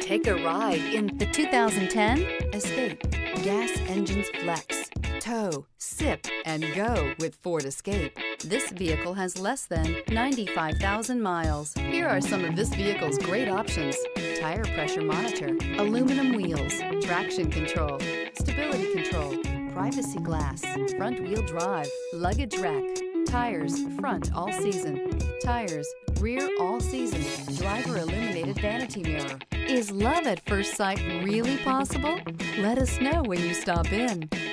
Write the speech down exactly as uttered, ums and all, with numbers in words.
Take a ride in the two thousand ten Escape. Gas engines flex, tow, sip, and go with Ford Escape. This vehicle has less than ninety-five thousand miles. Here are some of this vehicle's great options: tire pressure monitor, aluminum wheels, traction control, stability control, privacy glass, front wheel drive, luggage rack, tires front all season, tires rear all season, driver illuminated vanity mirror. Is love at first sight really possible? Let us know when you stop in.